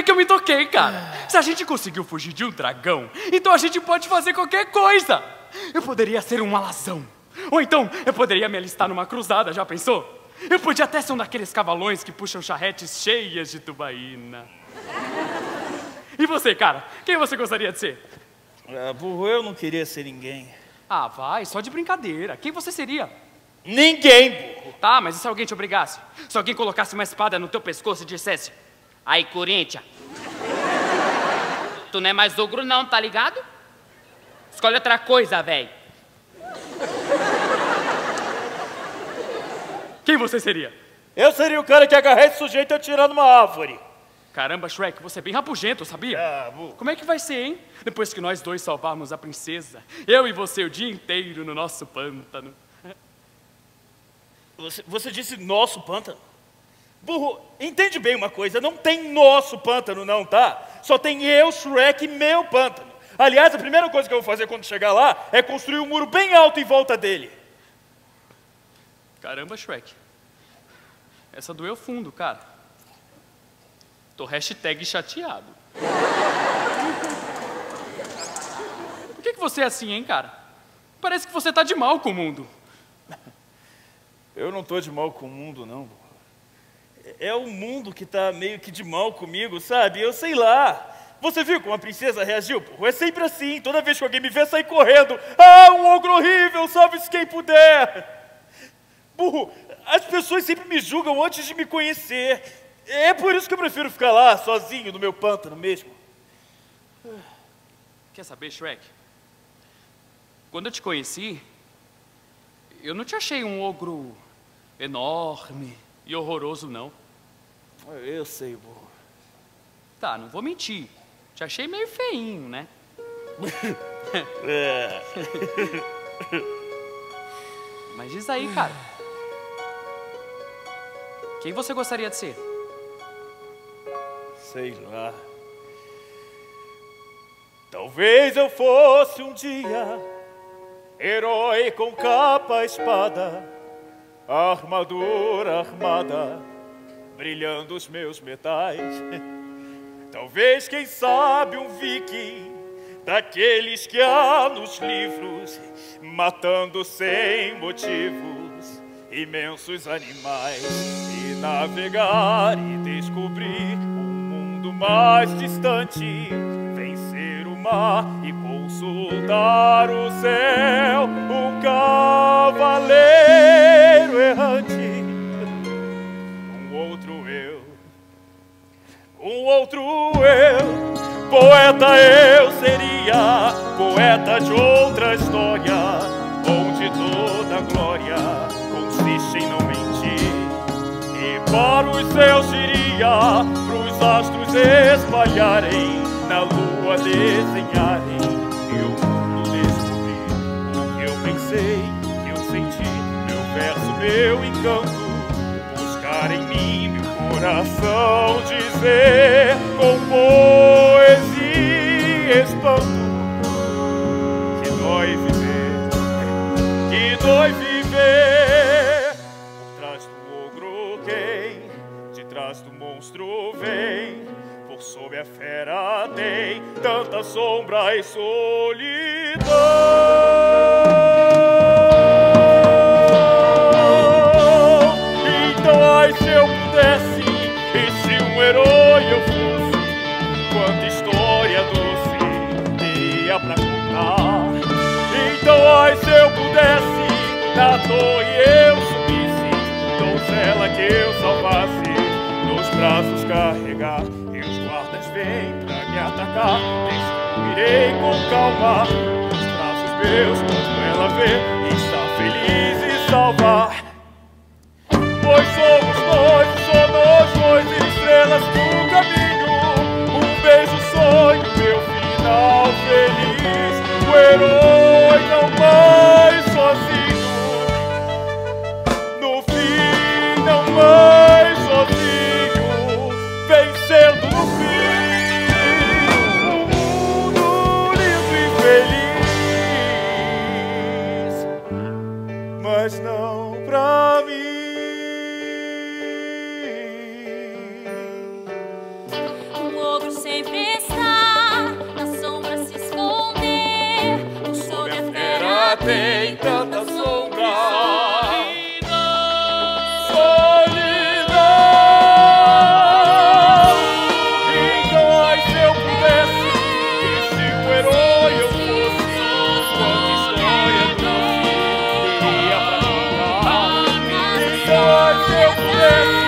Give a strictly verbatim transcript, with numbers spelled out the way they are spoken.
que eu me toquei, cara. Se a gente conseguiu fugir de um dragão, então a gente pode fazer qualquer coisa. Eu poderia ser um alazão. Ou então, eu poderia me alistar numa cruzada, já pensou? Eu podia até ser um daqueles cavalões que puxam charretes cheias de tubaína. E você, cara? Quem você gostaria de ser? Ah, burro, eu não queria ser ninguém. Ah, vai, só de brincadeira. Quem você seria? Ninguém, burro. Tá, mas e se alguém te obrigasse? Se alguém colocasse uma espada no teu pescoço e dissesse: aí, Corinthians, tu não é mais ogro não, tá ligado? Escolhe outra coisa, velho. Quem você seria? Eu seria o cara que agarra esse sujeito e atirar numa árvore. Caramba, Shrek, você é bem rabugento, sabia? Ah, burro. Como é que vai ser, hein? Depois que nós dois salvarmos a princesa, eu e você o dia inteiro no nosso pântano. Você, você disse nosso pântano? Burro, entende bem uma coisa, não tem nosso pântano não, tá? Só tem eu, Shrek e meu pântano. Aliás, a primeira coisa que eu vou fazer quando chegar lá é construir um muro bem alto em volta dele. Caramba, Shrek. Essa doeu fundo, cara. Tô hashtag chateado. Por que que você é assim, hein, cara? Parece que você tá de mal com o mundo. Eu não tô de mal com o mundo, não, burro. É o mundo que tá meio que de mal comigo, sabe? Eu sei lá. Você viu como a princesa reagiu, burro? É sempre assim. Toda vez que alguém me vê, sai correndo. Ah, um ogro horrível, salve-se quem puder. Burro, as pessoas sempre me julgam antes de me conhecer. É por isso que eu prefiro ficar lá, sozinho, no meu pântano mesmo. Quer saber, Shrek? Quando eu te conheci, eu não te achei um ogro enorme e horroroso, não. Eu sei, burro. Tá, não vou mentir. Te achei meio feinho, né? É. Mas diz aí, cara. Quem você gostaria de ser? Sei lá. Talvez eu fosse um dia herói com capa, espada, armadura armada, brilhando os meus metais. Talvez, quem sabe, um viking daqueles que há nos livros, matando sem motivos imensos animais, e navegar e descobrir um mundo mais distante, vencer o mar e consultar o céu, um cavaleiro errante, um outro eu, um outro eu, poeta eu seria, poeta de outra história, onde toda glória consiste em não mentir, e para os céus iria, pros astros espalharem, na lua desenharem, e o mundo descobrir o que eu pensei, o que eu senti, meu verso, meu encanto, buscar em mim meu coração, dizer com poesia e espanto que dói viver, que dói viver. Por trás do ogro quem, de trás do monstro vem, por sob a fera tem tanta sombra e solidão. Então, ai, se eu pudesse, e se um herói eu fosse, quanta história doce teria pra contar. Então, ai, se eu pudesse, na torre eu subisse, donzela que eu salvasse, nos braços carregar, e os guardas vêm pra me atacar, destruirei com calma, nos braços meus, quando ela vê, está feliz e salvar. Pois somos nós, somos dois estrelas do caminho, um beijo, sonho, meu final feliz, o herói não mais sozinho, no fim não mais sozinho, vencendo no fim, um mundo lindo e feliz. vida tem tanta sombra. Solidão. Então, ai, se eu pudesse, e se um herói eu fosse, quanta história doce teria pra contar. Então, ai, se eu pudesse.